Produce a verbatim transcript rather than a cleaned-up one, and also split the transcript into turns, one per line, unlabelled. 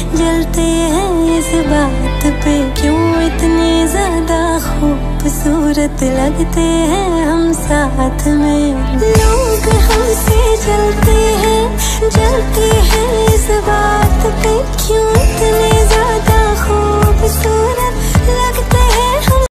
जलते हैं इस बात पे, क्यों इतने ज्यादा खूबसूरत लगते हैं हम साथ में। लोग हमसे जलते हैं, जलते हैं इस बात पे, क्यों